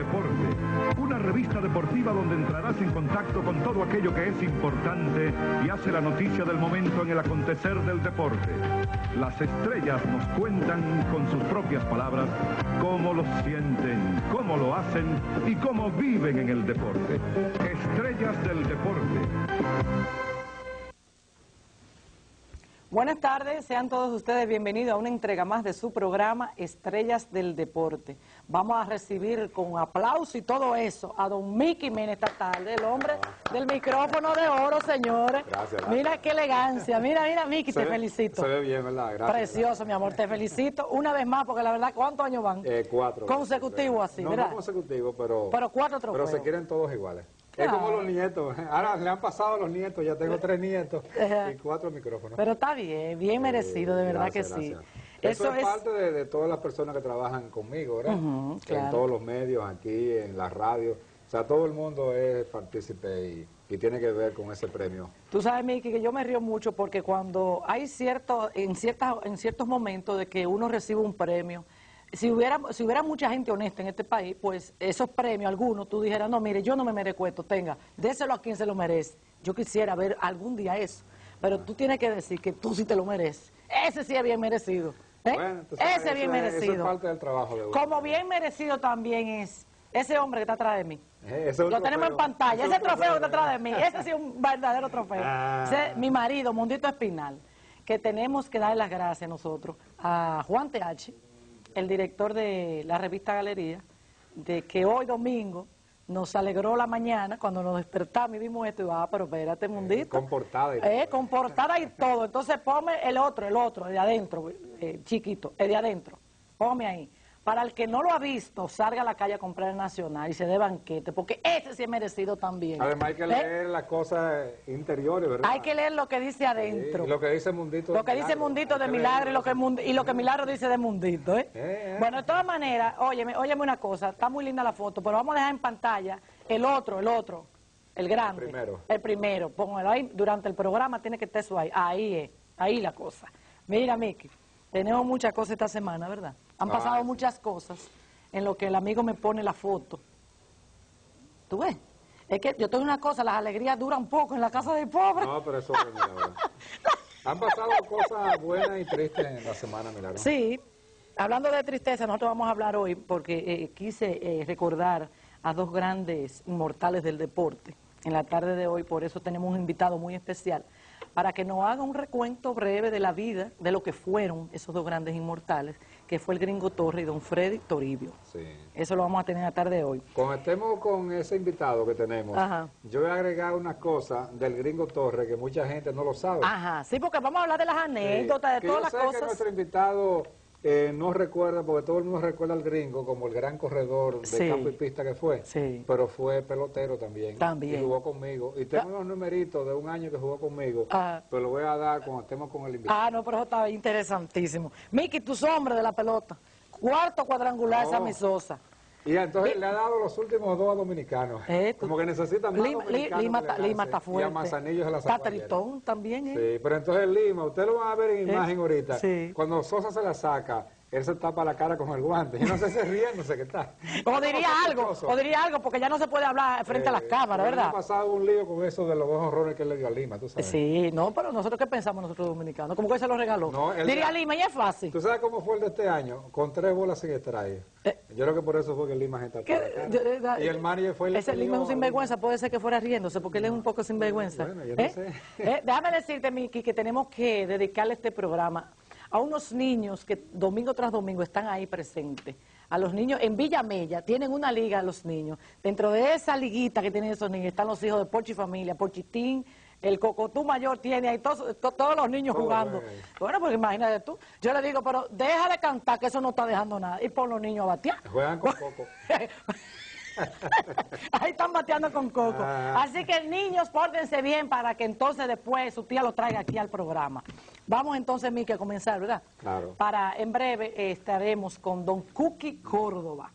Deporte, una revista deportiva donde entrarás en contacto con todo aquello que es importante y hace la noticia del momento en el acontecer del deporte. Las estrellas nos cuentan con sus propias palabras cómo lo sienten, cómo lo hacen y cómo viven en el deporte. Estrellas del Deporte. Buenas tardes, sean todos ustedes bienvenidos a una entrega más de su programa Estrellas del Deporte. Vamos a recibir con aplauso y todo eso a don Mickey Mena esta tarde, el hombre del micrófono de oro, señores. Gracias. Mira qué elegancia, mira Mickey, te felicito. Se ve bien, ¿verdad? Gracias. Precioso, gracias. mi amor, te felicito una vez más, porque la verdad, ¿cuántos años van? 4. Consecutivos así, ¿verdad? No consecutivos, pero 4 trofeos. Pero se quieren todos iguales. Claro. Es como los nietos. Ahora le han pasado a los nietos, ya tengo 3 nietos y 4 micrófonos. Pero está bien, bien merecido, de verdad Gracias, que sí. gracias. Eso es parte de todas las personas que trabajan conmigo, ¿verdad? Claro. En todos los medios, aquí, en la radio. O sea, todo el mundo es partícipe y tiene que ver con ese premio. Tú sabes, Miki, que yo me río mucho porque cuando hay en ciertos momentos de que uno recibe un premio, si hubiera mucha gente honesta en este país, pues esos premios, algunos, tú dijeras, no, mire, yo no me merezco esto, tenga, déselo a quien se lo merece. Yo quisiera ver algún día eso, pero tú tienes que decir que tú sí te lo mereces. Ese sí es bien merecido. Bueno, entonces, ese es bien merecido. Eso es parte del trabajo de uno. Como bien merecido también es ese hombre que está atrás de mí. Lo tenemos en pantalla, ese trofeo que está atrás de mí, ese sí es un verdadero trofeo. Ese es mi marido, Mundito Espinal, que tenemos que darle las gracias nosotros a Juan TH, el director de la revista Galería, de que hoy domingo nos alegró la mañana cuando nos despertamos y vimos esto y pero espérate, Mundito. Con portada y todo. Con portada y todo. Entonces ponme el otro, el de adentro, chiquito, el de adentro. Ponme ahí. Para el que no lo ha visto, salga a la calle a comprar el Nacional y se dé banquete, porque ese sí es merecido también. Además hay que leer las cosas interiores, ¿verdad? Hay que leer lo que dice adentro. Sí, y lo que dice Mundito. Lo que dice Mundito de Milagro y lo que Milagro dice de Mundito, Bueno, de todas maneras, óyeme una cosa, está muy linda la foto, pero vamos a dejar en pantalla el otro, el grande. El primero. Póngalo ahí, durante el programa tiene que estar eso ahí. Ahí la cosa. Mira, Miki, tenemos muchas cosas esta semana, ¿verdad? Han pasado muchas cosas en lo que el amigo me pone la foto. ¿Tú ves? Es que yo tengo una cosa, las alegrías duran poco en la casa del pobre. No, pero eso es verdad. Han pasado cosas buenas y tristes en la semana, Milagro. Sí, hablando de tristeza, nosotros vamos a hablar hoy porque quise recordar a 2 grandes inmortales del deporte en la tarde de hoy, por eso tenemos un invitado muy especial, para que nos haga un recuento breve de la vida, de lo que fueron esos 2 grandes inmortales, que fue el Gringo Torres y don Freddy Toribio. Sí. Eso lo vamos a tener en la tarde de hoy. Cuando estemos con ese invitado que tenemos, yo voy a agregar una cosa del Gringo Torres que mucha gente no lo sabe. Sí, porque vamos a hablar de las anécdotas, de todas las cosas. Yo sé que nuestro invitado no recuerda, porque todo el mundo recuerda al Gringo como el gran corredor de campo y pista que fue, pero fue pelotero también. Y jugó conmigo. Y tengo unos numeritos de un año que jugó conmigo, pero lo voy a dar cuando estemos con el invitado. No, pero eso está interesantísimo. Miki, tus hombres de la pelota. 4º cuadrangular Sammy Sosa. Y entonces le ha dado los últimos 2 a dominicanos. Como que necesitan más dominicanos. Lima está fuerte. Y a Manzanillo se la sacó Patritón también, Sí, pero entonces Lima, usted lo va a ver en imagen ahorita. Cuando Sosa se la saca, él se tapa la cara con el guante. Yo no sé si riéndose que está. O diría algo, porque ya no se puede hablar frente a las cámaras, ¿verdad? Ha pasado un lío con eso de los 2 honrones que le dio a Lima, tú sabes. Sí, no, pero nosotros, ¿qué pensamos nosotros dominicanos? Como que se lo regaló. No, diría Lima, y es fácil. ¿Tú sabes cómo fue el de este año? Con 3 bolas sin strike. Yo creo que por eso fue que Lima se tapó la cara. Y el manager fue el ese Lima es un sinvergüenza, puede ser que fuera riéndose, porque él es un poco sinvergüenza. Bueno, yo no sé. Déjame decirte, Miki, que tenemos que dedicarle este programa a unos niños que domingo tras domingo están ahí presentes. A los niños en Villa Mella tienen una liga, los niños. Dentro de esa liguita que tienen esos niños están los hijos de Porchi Familia, Porchitín, el Cocotú Mayor tiene ahí todos los niños jugando. Bueno, pues imagínate tú. Yo le digo, pero deja de cantar, que eso no está dejando nada. Y pon los niños a batear. Juegan con Coco. Ahí están bateando con Coco. Así que niños, pórtense bien para que entonces después su tía lo traiga aquí al programa. Vamos entonces, Miki, a comenzar, ¿verdad? Claro. En breve estaremos con don Cookie Córdoba.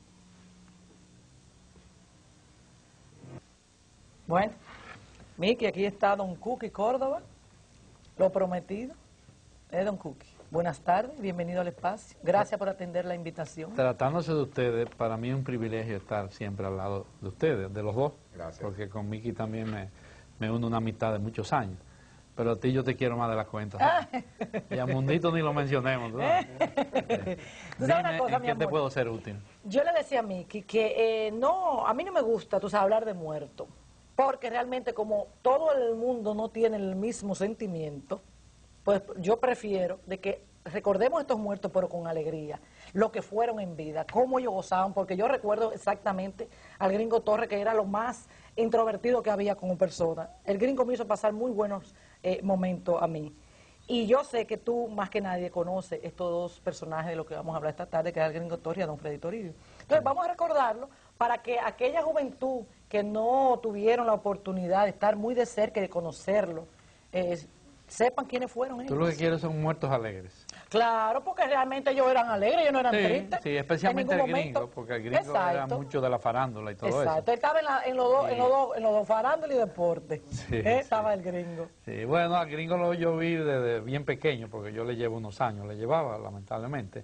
Bueno, Miki, aquí está don Cookie Córdoba, lo prometido. Don Cookie. Buenas tardes, bienvenido al espacio. Gracias por atender la invitación. Tratándose de ustedes, para mí es un privilegio estar siempre al lado de ustedes, de los dos. Gracias. Porque con Miki también me une una amistad de muchos años. Pero a ti yo te quiero más de la cuenta. Y a Mundito ni lo mencionemos. ¿Tú sabes una cosa, ¿en qué te puedo ser útil? Yo le decía a Miki que a mí no me gusta, tú sabes, hablar de muerto. Porque realmente como todo el mundo no tiene el mismo sentimiento, pues yo prefiero de que recordemos estos muertos pero con alegría, lo que fueron en vida, cómo ellos gozaban, porque yo recuerdo exactamente al Gringo Torres, que era lo más introvertido que había como persona. El Gringo me hizo pasar muy buenos momentos a mí. Y yo sé que tú, más que nadie, conoces estos dos personajes de lo que vamos a hablar esta tarde, que es el Gringo Torres y a don Freddy Toribio. Entonces vamos a recordarlo para que aquella juventud que no tuvieron la oportunidad de estar muy de cerca y de conocerlo, sepan quiénes fueron ellos. Tú lo que quieres son muertos alegres. Claro, porque realmente ellos eran alegres, ellos no eran tristes. Sí, especialmente el gringo, porque el gringo era mucho de la farándula y todo eso. Exacto, estaba en los dos, farándula y deporte. Sí, estaba el gringo. Sí, bueno, al gringo yo vi desde bien pequeño, porque yo le llevo unos años, le llevaba lamentablemente.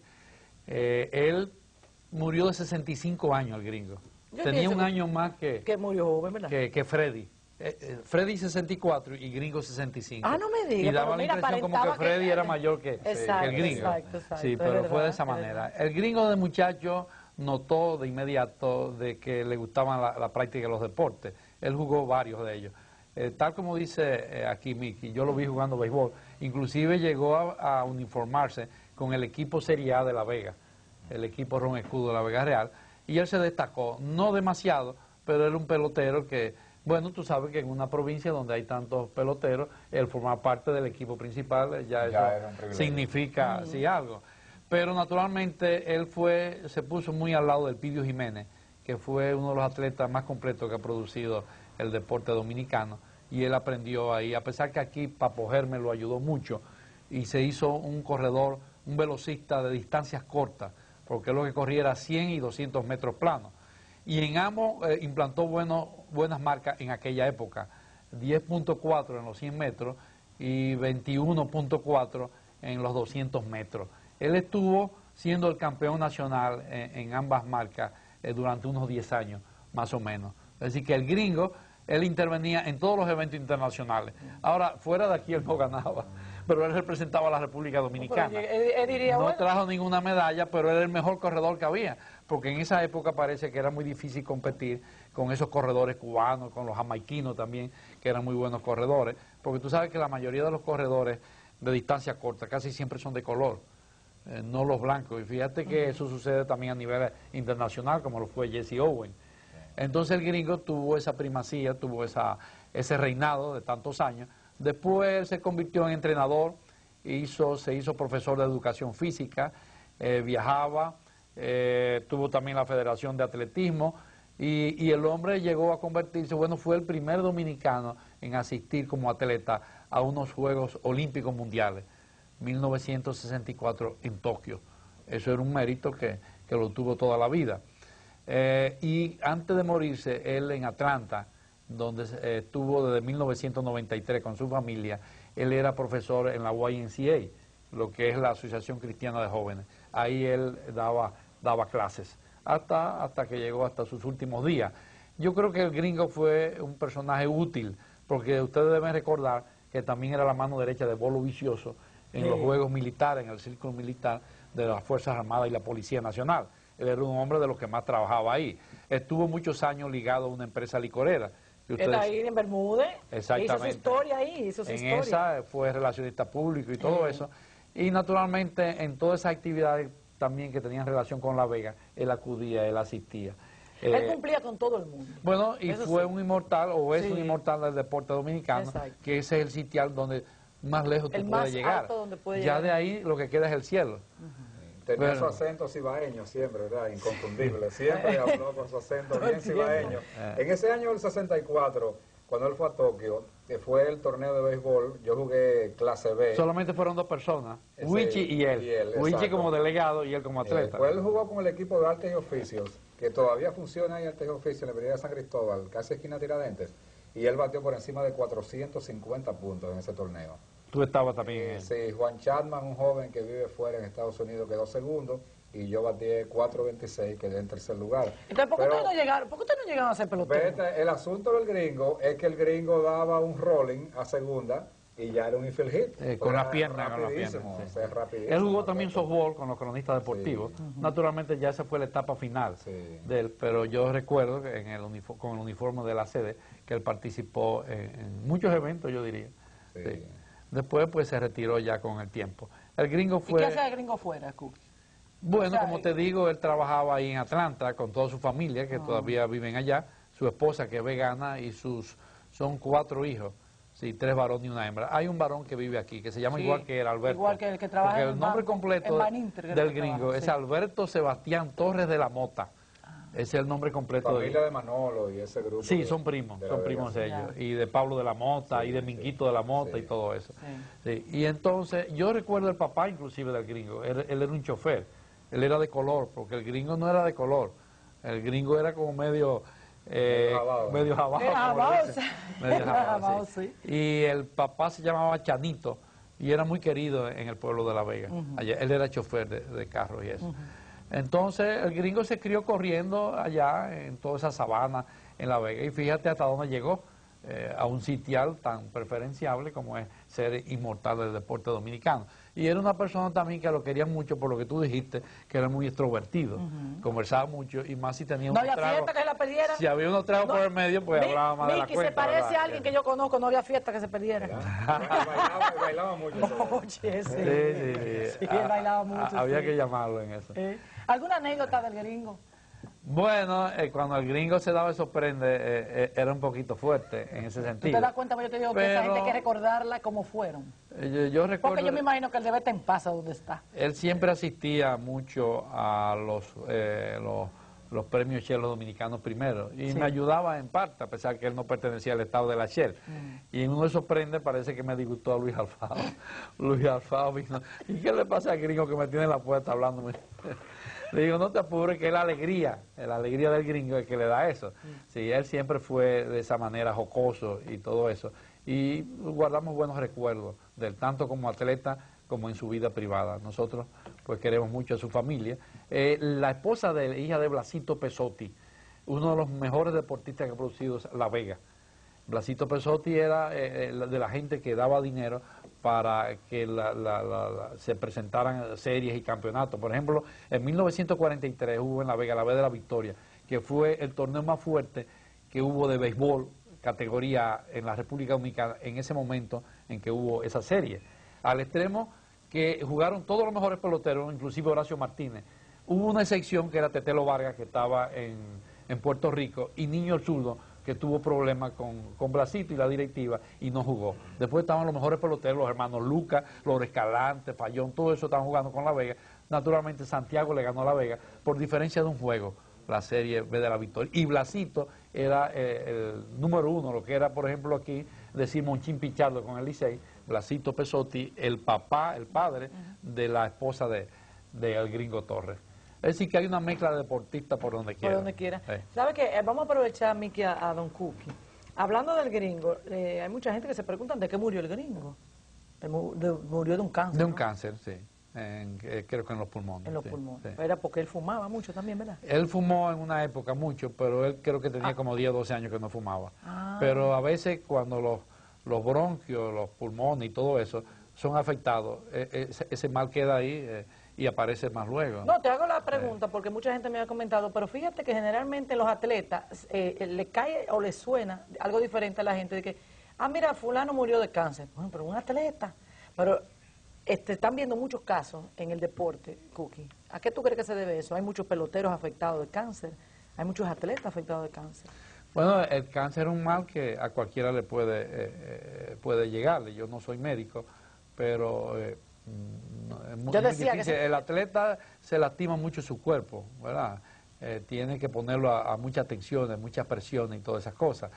Él murió de 65 años, el gringo. Tenía un año más que murió joven, ¿verdad? Que Freddy. Freddy 64 y Gringo 65. Ah, no me digas. Y daba la impresión como que Freddy era mayor que el Gringo. Exacto, sí, pero fue de esa manera. El Gringo de muchacho notó de inmediato de que le gustaban la práctica de los deportes. Él jugó varios de ellos. Tal como dice aquí Miki, yo lo vi jugando béisbol. Inclusive llegó a uniformarse con el equipo Serie A de La Vega, el equipo Ron Escudo de La Vega Real. Y él se destacó, no demasiado, pero era un pelotero que... Bueno, tú sabes que en una provincia donde hay tantos peloteros, el formar parte del equipo principal ya eso significa algo. Pero naturalmente él se puso muy al lado del Pidio Jiménez, que fue uno de los atletas más completos que ha producido el deporte dominicano, y él aprendió ahí, a pesar que aquí Papo Germe lo ayudó mucho, y se hizo un corredor, un velocista de distancias cortas, porque lo que corría era 100 y 200 metros planos. Y en ambos implantó buenas marcas en aquella época, 10.4 en los 100 metros y 21.4 en los 200 metros. Él estuvo siendo el campeón nacional en ambas marcas durante unos 10 años, más o menos. Es decir, que el gringo, él intervenía en todos los eventos internacionales. Ahora, fuera de aquí él no ganaba, pero él representaba a la República Dominicana. No trajo ninguna medalla, pero era el mejor corredor que había, porque en esa época parece que era muy difícil competir con esos corredores cubanos, con los jamaiquinos también, que eran muy buenos corredores, porque tú sabes que la mayoría de los corredores de distancia corta casi siempre son de color, no los blancos, y fíjate que eso sucede también a nivel internacional, como lo fue Jesse Owens. Entonces el gringo tuvo esa primacía, tuvo ese reinado de tantos años. Después se convirtió en entrenador, se hizo profesor de educación física, viajaba, tuvo también la Federación de Atletismo y el hombre llegó a convertirse, fue el primer dominicano en asistir como atleta a unos Juegos Olímpicos Mundiales, 1964 en Tokio. Eso era un mérito que lo tuvo toda la vida. Y antes de morirse, él en Atlanta, donde estuvo desde 1993 con su familia, él era profesor en la YMCA, lo que es la Asociación Cristiana de Jóvenes. Ahí él daba clases, hasta que llegó hasta sus últimos días. Yo creo que el gringo fue un personaje útil, porque ustedes deben recordar que también era la mano derecha de Bolo Vicioso en los Juegos Militares, en el Círculo Militar de las Fuerzas Armadas y la Policía Nacional. Él era un hombre de los que más trabajaba ahí. Estuvo muchos años ligado a una empresa licorera. Está ahí en Bermúdez, exactamente. Hizo su historia ahí, esa fue relacionista público y todo eso. Y naturalmente en todas esas actividades también que tenían relación con La Vega, él acudía, él asistía. Él cumplía con todo el mundo. Bueno, y eso fue un inmortal, o es un inmortal del deporte dominicano, que ese es el sitial donde más lejos tú puedes llegar. Ya de ahí lo que queda es el cielo. Tenía su acento cibaeño siempre, ¿verdad? Inconfundible. Siempre habló con su acento bien cibaeño. En ese año del 64, cuando él fue a Tokio, que fue el torneo de béisbol, yo jugué clase B. Solamente fueron dos personas, Wichi y él. Wichi como delegado y él como atleta. Pues él jugó con el equipo de Artes y Oficios, que todavía funciona en Artes y Oficios en la Avenida de San Cristóbal, casi esquina Tiradentes, y él batió por encima de 450 puntos en ese torneo. Tú estabas también. Sí, Juan Chapman, un joven que vive fuera en Estados Unidos, quedó segundo. Y yo batí 4.26, quedé en tercer lugar. Entonces, ¿por qué ustedes no llegaron a ser peloteros? El asunto del gringo es que el gringo daba un rolling a segunda y ya era un infield hit. Con la pierna. Rapidísimo. Él jugó también softball con los cronistas deportivos. Sí. Naturalmente ya esa fue la etapa final de él, pero yo recuerdo que con el uniforme de la sede que él participó en muchos eventos, yo diría. Sí. Después pues se retiró ya con el tiempo. El gringo fue... ¿Y qué hacía el gringo fuera, Cookie? Bueno, o sea, como te digo, él trabajaba ahí en Atlanta con toda su familia, que todavía viven allá, su esposa que es vegana y son 4 hijos, sí, 3 varones y una hembra. Hay un varón que vive aquí, que se llama igual que el Alberto. Igual que el que trabaja en el nombre completo del gringo es Alberto Sebastián Torres de la Mota. Ese es el nombre completo. Familia de Manolo y ese grupo. Sí, son primos ellos. Y de Pablo de la Mota, y de Minguito de la Mota, y todo eso. Sí. Y entonces, yo recuerdo el papá inclusive del gringo, él era un chofer. Él era de color, porque el gringo no era de color. El gringo era como medio jabao. Sí. Y el papá se llamaba Chanito y era muy querido en el pueblo de La Vega. Allá, él era chofer de carros y eso. Entonces el gringo se crió corriendo allá en toda esa sabana en La Vega. Y fíjate hasta dónde llegó, a un sitial tan preferenciable como es ser inmortal del deporte dominicano. Y era una persona también que lo quería mucho por lo que tú dijiste, que era muy extrovertido, conversaba mucho y más si tenía unos tragos. No había fiesta que se la perdiera. Si había unos tragos por el medio, pues hablaba más de la cuenta. Se parece a alguien que yo conozco, no había fiesta que se perdiera. Bailaba mucho. Sí, él bailaba mucho. Había que llamarlo en eso. ¿Alguna anécdota del gringo? Bueno, cuando el gringo se daba esos prendes, era un poquito fuerte en ese sentido. ¿Tú te das cuenta? Yo te digo que esa gente hay que recordarla como fueron. Yo recuerdo, porque yo me imagino que él debe estar en paz a donde está. Él siempre asistía mucho a los premios Chelo Dominicanos primero y me ayudaba en parte, a pesar que él no pertenecía al estado de la Shell. Y en uno de esos prendes parece que me disgustó a Luis Alfaro. Luis Alfaro vino, ¿y qué le pasa al gringo que me tiene en la puerta hablándome? Le digo, no te apures, que es la alegría del gringo el que le da eso. Sí, él siempre fue de esa manera jocoso y todo eso. Y guardamos buenos recuerdos de él, tanto como atleta como en su vida privada. Nosotros pues queremos mucho a su familia. La esposa hija de Blasito Pesotti, uno de los mejores deportistas que ha producido La Vega. Blasito Pesotti era de la gente que daba dinero para que se presentaran series y campeonatos. Por ejemplo, en 1943 hubo en La Vega de la Victoria, que fue el torneo más fuerte que hubo de béisbol, categoría en la República Dominicana, en ese momento en que hubo esa serie. Al extremo que jugaron todos los mejores peloteros, inclusive Horacio Martínez. Hubo una excepción que era Tetelo Vargas, que estaba en Puerto Rico, y Niño el Zurdo, que tuvo problemas con Blasito y la directiva y no jugó. Después estaban los mejores peloteros, los hermanos Lucas, los Escalante, Fallón, todo eso estaban jugando con La Vega. Naturalmente Santiago le ganó a La Vega por diferencia de un juego, la Serie B de la Victoria. Y Blasito era el número 1, lo que era, por ejemplo, aquí decir Monchín Pichardo con el Licey, Blasito Pesotti, el padre de la esposa de el gringo Torres. Es decir, que hay una mezcla de deportistas por donde quiera. Por donde quiera. ¿Sabe qué? Vamos a aprovechar, Miki, a Don Cookie. Hablando del gringo, hay mucha gente que se pregunta de qué murió el gringo. Murió de un cáncer. De un cáncer, sí. Creo que en los pulmones. En los pulmones. Sí. Era porque él fumaba mucho también, ¿verdad? Él fumó en una época mucho, pero él creo que tenía como 10 o 12 años que no fumaba. Pero a veces cuando los bronquios, los pulmones y todo eso son afectados, ese mal queda ahí y aparece más luego. No, te hago la pregunta porque mucha gente me ha comentado, pero fíjate que generalmente los atletas le cae o les suena algo diferente a la gente de que, mira, fulano murió de cáncer. Bueno, pero un atleta. Pero están viendo muchos casos en el deporte, Cookie. ¿A qué tú crees que se debe eso? Hay muchos peloteros afectados de cáncer, hay muchos atletas afectados de cáncer. Bueno, el cáncer es un mal que a cualquiera le puede llegarle. Yo no soy médico, pero yo decía difícil. El atleta se lastima mucho su cuerpo, ¿verdad? Tiene que ponerlo a muchas tensiones, muchas presiones y todas esas cosas.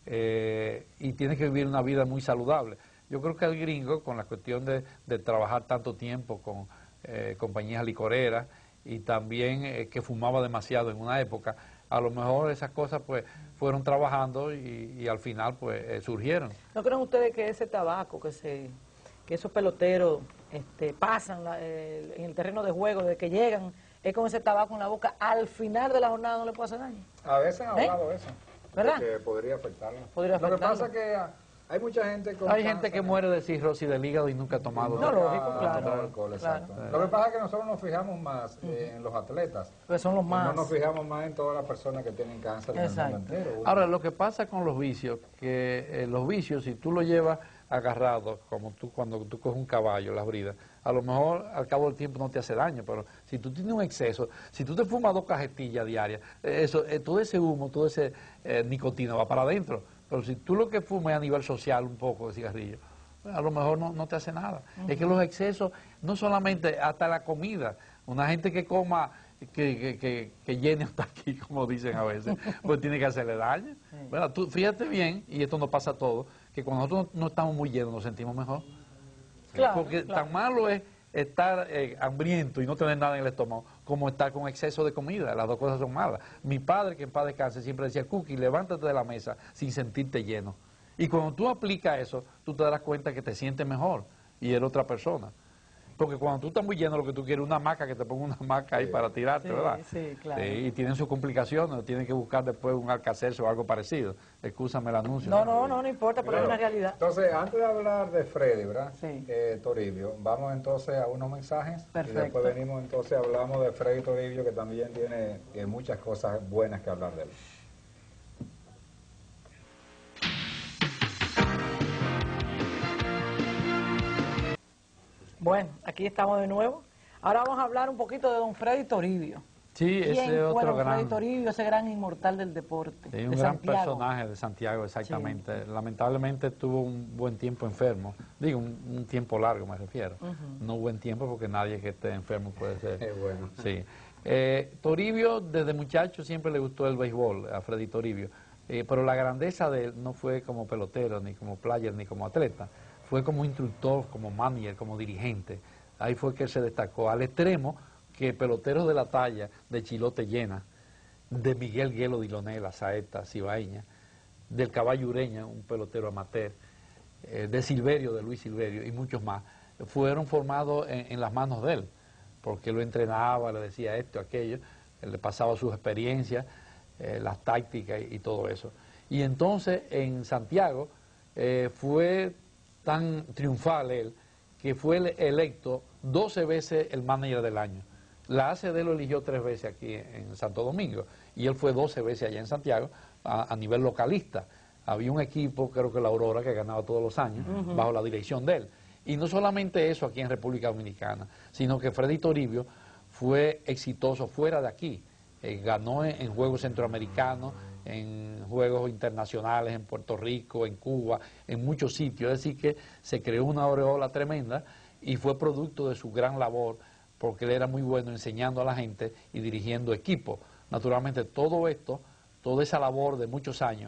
Y tiene que vivir una vida muy saludable. Yo creo que el gringo, con la cuestión de trabajar tanto tiempo con compañías licoreras y también que fumaba demasiado en una época, a lo mejor esas cosas pues fueron trabajando y al final pues surgieron. ¿No creen ustedes que ese tabaco que que esos peloteros pasan en el terreno de juego, de que llegan, es con ese tabaco en la boca, al final de la jornada no le puede hacer daño. A veces han hablado de eso, ¿verdad? Que podría afectarlo. Lo que pasa es que hay mucha gente con Hay gente que muere de cirrosis del hígado y nunca ha tomado lógico, claro. alcohol, exacto. Lo que pasa es que nosotros nos fijamos más en los atletas. Pues son los más. No nos fijamos más en todas las personas que tienen cáncer en el mundo entero. Ahora, lo que pasa con los vicios, que los vicios, si tú lo llevas agarrado, como tú cuando tú coges un caballo, las bridas, a lo mejor al cabo del tiempo no te hace daño, pero si tú tienes un exceso, si tú te fumas 2 cajetillas diarias, todo ese humo, todo ese nicotina va para adentro. Pero si tú lo que fumas a nivel social un poco de cigarrillo, a lo mejor no te hace nada. Es que los excesos, no solamente hasta la comida, una gente que coma, que llene hasta aquí, como dicen a veces, pues tiene que hacerle daño. Bueno, tú fíjate bien, y esto nos pasa a todos, que cuando nosotros no estamos muy llenos nos sentimos mejor. Porque tan malo es estar hambriento y no tener nada en el estómago como estar con exceso de comida. Las dos cosas son malas. Mi padre, que en paz descanse, siempre decía: Cookie, levántate de la mesa sin sentirte lleno. Y cuando tú aplicas eso, tú te darás cuenta que te sientes mejor y eres otra persona. Porque cuando tú estás muy lleno, lo que tú quieres es una hamaca, que te ponga una hamaca ahí para tirarte, ¿verdad? Sí, claro. Y tienen sus complicaciones, tienen que buscar después un Alka-Seltzer o algo parecido. Excúsame el anuncio. No importa, pero es una realidad. Entonces, antes de hablar de Freddy, ¿verdad? Sí. Toribio, vamos entonces a unos mensajes. Perfecto. Y después venimos entonces, hablamos de Freddy Toribio, que también tiene muchas cosas buenas que hablar de él. Bueno, aquí estamos de nuevo. Ahora vamos a hablar un poquito de don Freddy Toribio. Sí, ese otro gran... Freddy Toribio, ese gran inmortal del deporte. Sí, un gran personaje de Santiago, exactamente. Sí. Lamentablemente estuvo un buen tiempo enfermo. Digo, un tiempo largo me refiero. No buen tiempo porque nadie que esté enfermo puede ser. Bueno. Sí. Toribio, desde muchacho, siempre le gustó el béisbol, a Freddy Toribio. Pero la grandeza de él no fue como pelotero, ni como player, ni como atleta. Fue como instructor, como manager, como dirigente. Ahí fue que él se destacó, al extremo que peloteros de la talla de Chilote Llena, de Miguel Guelo Dilonela, Saeta, Cibaeña, del Caballo Ureña, un pelotero amateur, de Silverio, de Luis Silverio, y muchos más, fueron formados en las manos de él, porque lo entrenaba, le decía esto, aquello, le pasaba sus experiencias, las tácticas y todo eso. Y entonces en Santiago fue tan triunfal él, que fue electo 12 veces el manager del año. La ACD lo eligió 3 veces aquí en Santo Domingo, y él fue 12 veces allá en Santiago, a nivel localista. Había un equipo, creo que la Aurora, que ganaba todos los años, bajo la dirección de él. Y no solamente eso aquí en República Dominicana, sino que Freddy Toribio fue exitoso fuera de aquí. Ganó en Juegos Centroamericanos, en Juegos Internacionales, en Puerto Rico, en Cuba, en muchos sitios. Es decir, que se creó una aureola tremenda y fue producto de su gran labor, porque él era muy bueno enseñando a la gente y dirigiendo equipos. Naturalmente todo esto, toda esa labor de muchos años,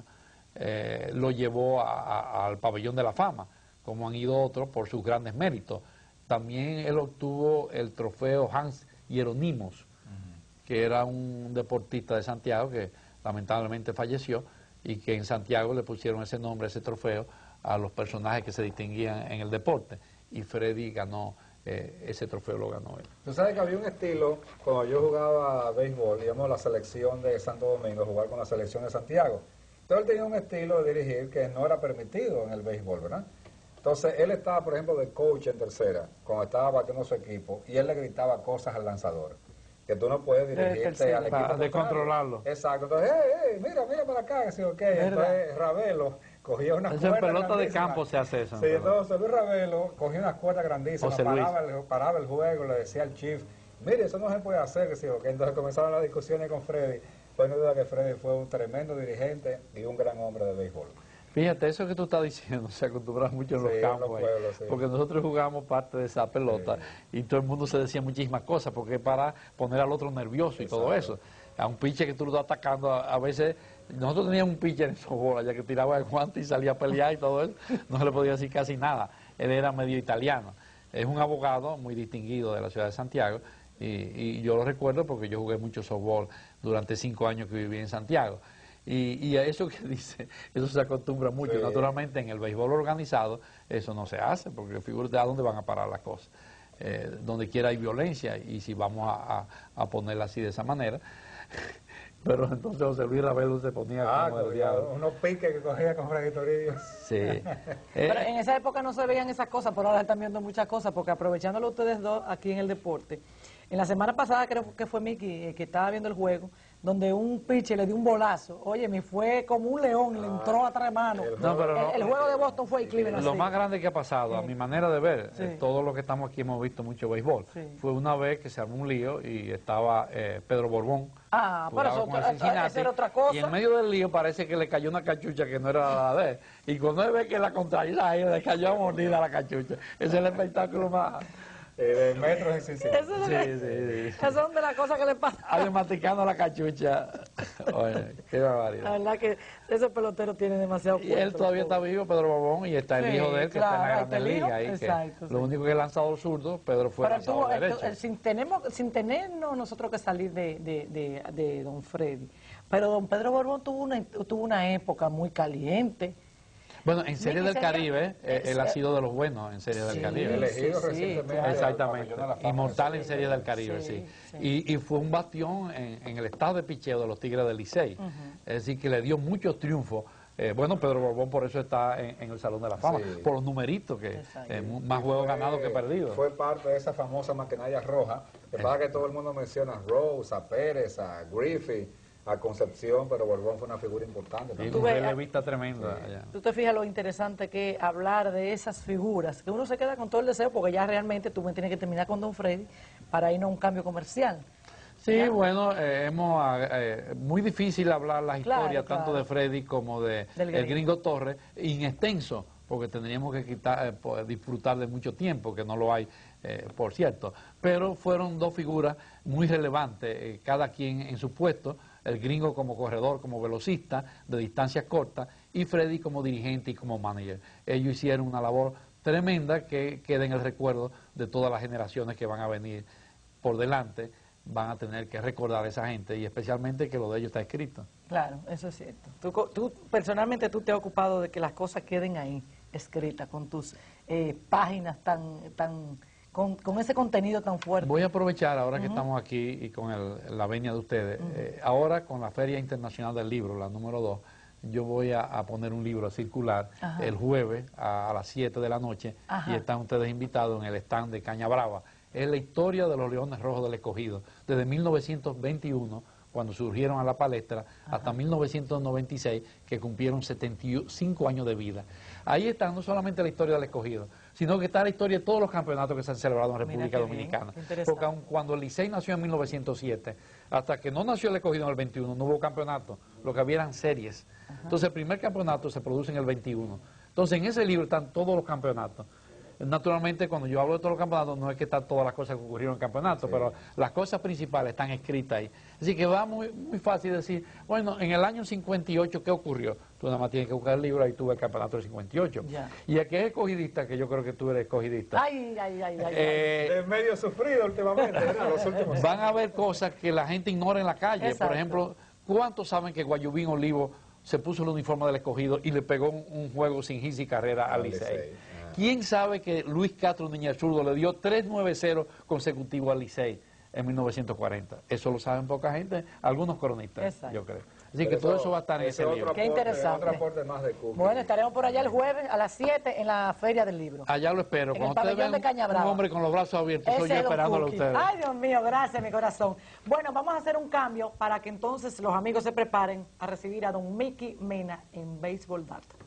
lo llevó al pabellón de la fama, como han ido otros por sus grandes méritos. También él obtuvo el trofeo Hans Hieronymus, que era un deportista de Santiago que lamentablemente falleció, y que en Santiago le pusieron ese nombre, ese trofeo, a los personajes que se distinguían en el deporte, y Freddy ganó, ese trofeo lo ganó él. Tú sabes que había un estilo, cuando yo jugaba béisbol, digamos la selección de Santo Domingo, jugar con la selección de Santiago. Entonces él tenía un estilo de dirigir que no era permitido en el béisbol, ¿verdad? Entonces él estaba, por ejemplo, de coach en tercera, cuando estaba batiendo su equipo, y él le gritaba cosas al lanzador, que tú no puedes dirigirte al equipo de controlarlo. Exacto. Entonces, mira para acá, que sí, ok. Entonces Ravelo cogía una cuerda. En pelota de campo se hace eso. Sí, entonces Luis Ravelo cogía una cuerda grandísima, paraba el juego, le decía al chief, mire, eso no se puede hacer, que sí, ok. Entonces comenzaron las discusiones con Freddy. Pues no duda que Freddy fue un tremendo dirigente y un gran hombre de béisbol. Fíjate, eso que tú estás diciendo se acostumbra mucho en los campos, pueblos, porque nosotros jugamos parte de esa pelota y todo el mundo se decía muchísimas cosas, porque es para poner al otro nervioso y todo eso. A un pitcher que tú lo estás atacando, a veces, nosotros teníamos un pitcher en softball, ya que tiraba el guante y salía a pelear y todo eso, no se le podía decir casi nada. Él era medio italiano. Es un abogado muy distinguido de la ciudad de Santiago, y yo lo recuerdo porque yo jugué mucho softball durante 5 años que viví en Santiago. Y a eso que dice, eso se acostumbra mucho. Sí. Naturalmente en el béisbol organizado eso no se hace, porque figúrate a dónde van a parar las cosas. Donde quiera hay violencia, y si vamos a ponerla así de esa manera. Pero entonces José Luis Ravelo se ponía como el diablo. Unos piques que cogía con Freddy Toribio. Sí. Pero en esa época no se veían esas cosas, pero ahora están viendo muchas cosas, porque aprovechándolo ustedes dos aquí en el deporte, en la semana pasada creo que fue Miki que estaba viendo el juego, donde un pitcher le dio un bolazo. Oye, me fue como un león, le entró a tres manos. El juego de Boston fue Cleveland. Lo más grande que ha pasado, a mi manera de ver, todos los que estamos aquí hemos visto mucho béisbol, fue una vez que se armó un lío y estaba Pedro Borbón. Pero eso era otra cosa. Y en medio del lío parece que le cayó una cachucha que no era la de él. Y cuando él ve que la contraria, le cayó a mordida la cachucha. Ese es el espectáculo más... de metros en sí. Esas son de las cosas que le pasan. Alguien masticando la cachucha. Oye, qué barbaridad. La verdad que esos peloteros tienen demasiado cuento. Y él todavía está vivo, Pedro Borbón, y está el hijo de él, que está en la Grandes Ligas. Exacto. Lo único que ha lanzado zurdo, Pedro fue lanzador derecho. Sin tenernos nosotros que salir de don Freddy. Pero don Pedro Borbón tuvo una época muy caliente. Bueno, en Serie del Caribe, él ha sido de los buenos en Serie del Caribe. Elegido recientemente. Claro. Exactamente. Inmortal en Serie del Caribe, sí. Y fue un bastión en el estado de picheo de los Tigres del Licey. Es decir, que le dio muchos triunfos. Bueno, Pedro Borbón por eso está en el Salón de la Fama, por los numeritos, que más juegos ganados que perdidos. Fue parte de esa famosa maquinaria roja. Que pasa que todo el mundo menciona a Rose, a Pérez, a Griffith, a Concepción, pero Borbón fue una figura importante. Y un relevista tremendo. Tú te fijas lo interesante que es hablar de esas figuras, que uno se queda con todo el deseo, porque ya realmente tú me tienes que terminar con don Freddy para irnos a un cambio comercial. Sí, ¿ya? Bueno, muy difícil hablar las historias tanto de Freddy como de el Gringo Torres, inextenso, porque tendríamos que disfrutar de mucho tiempo, que no lo hay, por cierto. Pero fueron dos figuras muy relevantes, cada quien en su puesto. El Gringo como corredor, como velocista de distancias cortas, y Freddy como dirigente y como manager. Ellos hicieron una labor tremenda que queda en el recuerdo de todas las generaciones que van a venir por delante. Van a tener que recordar a esa gente, y especialmente que lo de ellos está escrito. Claro, eso es cierto. Tú personalmente tú te has ocupado de que las cosas queden ahí escritas, con tus páginas con ese contenido tan fuerte. Voy a aprovechar ahora que estamos aquí y con la venia de ustedes, ahora con la Feria Internacional del Libro, la número 2, yo voy a poner un libro a circular el jueves a las 7 de la noche, y están ustedes invitados en el stand de Caña Brava. Es la historia de los Leones Rojos del Escogido, desde 1921, cuando surgieron a la palestra, hasta 1996, que cumplieron 75 años de vida. Ahí está no solamente la historia del Escogido, sino que está la historia de todos los campeonatos que se han celebrado en República Dominicana. Porque aun cuando el Licey nació en 1907, hasta que no nació el Escogido en el 21, no hubo campeonato, lo que había eran series. Entonces el primer campeonato se produce en el 21. Entonces en ese libro están todos los campeonatos. Naturalmente, cuando yo hablo de todos los campeonatos, no es que están todas las cosas que ocurrieron en el campeonato, pero las cosas principales están escritas ahí. Así que va muy fácil decir, bueno, en el año 58, ¿qué ocurrió? Tú nada más tienes que buscar el libro, ahí tuve el campeonato del 58. Y el que es escogidista, que yo creo que tú eres escogidista. Es medio sufrido últimamente, los últimos. Van a haber cosas que la gente ignora en la calle. Exacto. Por ejemplo, ¿cuántos saben que Guayubín Olivo se puso el uniforme del Escogido y le pegó un juego sin hits y carrera al Licey? ¿Quién sabe que Luis Castro Niñez Zurdo le dio 3-9-0 consecutivos al Licey en 1940? Eso lo saben poca gente, algunos cronistas, yo creo. Así que todo eso va a estar en ese libro. Qué interesante. Otro aporte más de Cuba. Bueno, estaremos por allá el jueves a las 7 en la Feria del Libro. Allá lo espero. Cuando ustedes vean un hombre con los brazos abiertos, soy yo esperándolo a ustedes. Ay, Dios mío, gracias, mi corazón. Bueno, vamos a hacer un cambio para que entonces los amigos se preparen a recibir a don Mickey Mena en Béisbol Data.